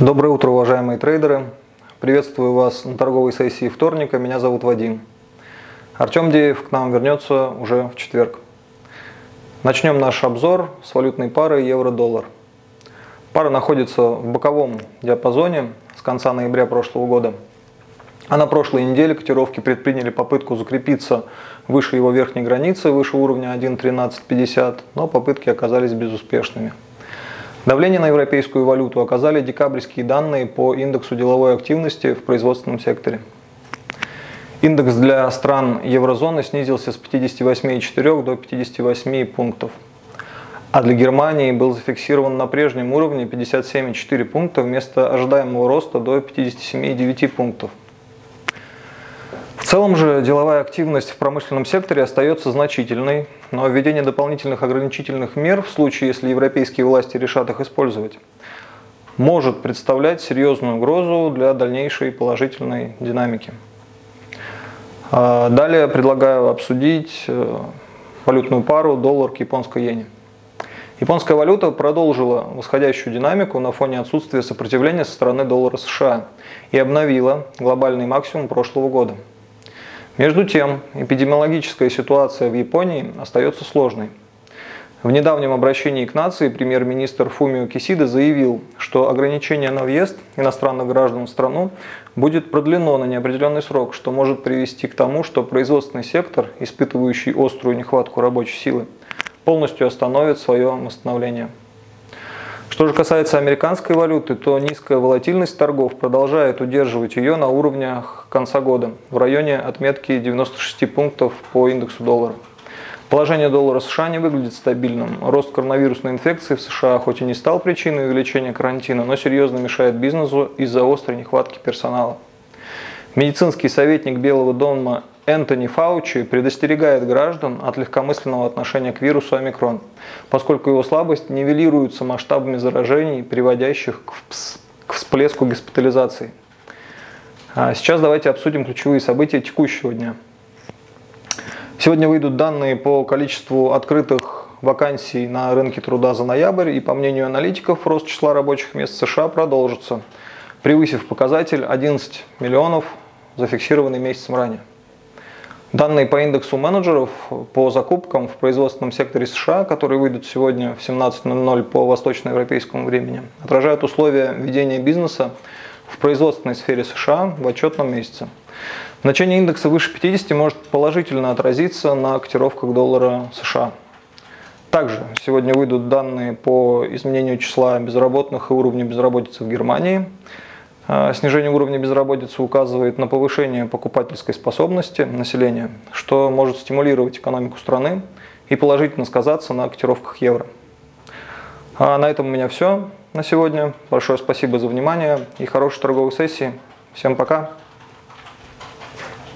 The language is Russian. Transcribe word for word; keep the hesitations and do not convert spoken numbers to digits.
Доброе утро, уважаемые трейдеры! Приветствую вас на торговой сессии вторника. Меня зовут Вадим. Артем Деев к нам вернется уже в четверг. Начнем наш обзор с валютной пары евро-доллар. Пара находится в боковом диапазоне с конца ноября прошлого года. А на прошлой неделе котировки предприняли попытку закрепиться выше его верхней границы, выше уровня один тринадцать пятьдесят, но попытки оказались безуспешными. Давление на европейскую валюту оказали декабрьские данные по индексу деловой активности в производственном секторе. Индекс для стран еврозоны снизился с пятидесяти восьми целых четырёх десятых до пятидесяти восьми пунктов, а для Германии был зафиксирован на прежнем уровне пятьдесят семь целых четыре десятых пункта вместо ожидаемого роста до пятидесяти семи целых девяти десятых пунктов. В целом же деловая активность в промышленном секторе остается значительной, но введение дополнительных ограничительных мер в случае, если европейские власти решат их использовать, может представлять серьезную угрозу для дальнейшей положительной динамики. Далее предлагаю обсудить валютную пару доллар к японской иене. Японская валюта продолжила восходящую динамику на фоне отсутствия сопротивления со стороны доллара США и обновила глобальный максимум прошлого года. Между тем, эпидемиологическая ситуация в Японии остается сложной. В недавнем обращении к нации премьер-министр Фумио Кисида заявил, что ограничение на въезд иностранных граждан в страну будет продлено на неопределенный срок, что может привести к тому, что производственный сектор, испытывающий острую нехватку рабочей силы, полностью остановит свое восстановление. Что же касается американской валюты, то низкая волатильность торгов продолжает удерживать ее на уровнях конца года, в районе отметки девяноста шести пунктов по индексу доллара. Положение доллара США не выглядит стабильным. Рост коронавирусной инфекции в США хоть и не стал причиной увеличения карантина, но серьезно мешает бизнесу из-за острой нехватки персонала. Медицинский советник Белого дома Энтони Фаучи предостерегает граждан от легкомысленного отношения к вирусу омикрон, поскольку его слабость нивелируется масштабами заражений, приводящих к всплеску госпитализации. А сейчас давайте обсудим ключевые события текущего дня. Сегодня выйдут данные по количеству открытых вакансий на рынке труда за ноябрь, и по мнению аналитиков, рост числа рабочих мест в США продолжится, превысив показатель одиннадцать миллионов, зафиксированный месяцем ранее. Данные по индексу менеджеров по закупкам в производственном секторе США, которые выйдут сегодня в семнадцать ноль ноль по восточноевропейскому времени, отражают условия ведения бизнеса в производственной сфере США в отчетном месяце. Значение индекса выше пятидесяти может положительно отразиться на котировках доллара США. Также сегодня выйдут данные по изменению числа безработных и уровня безработицы в Германии. Снижение уровня безработицы указывает на повышение покупательской способности населения, что может стимулировать экономику страны и положительно сказаться на котировках евро. А на этом у меня все на сегодня. Большое спасибо за внимание и хорошей торговой сессии. Всем пока!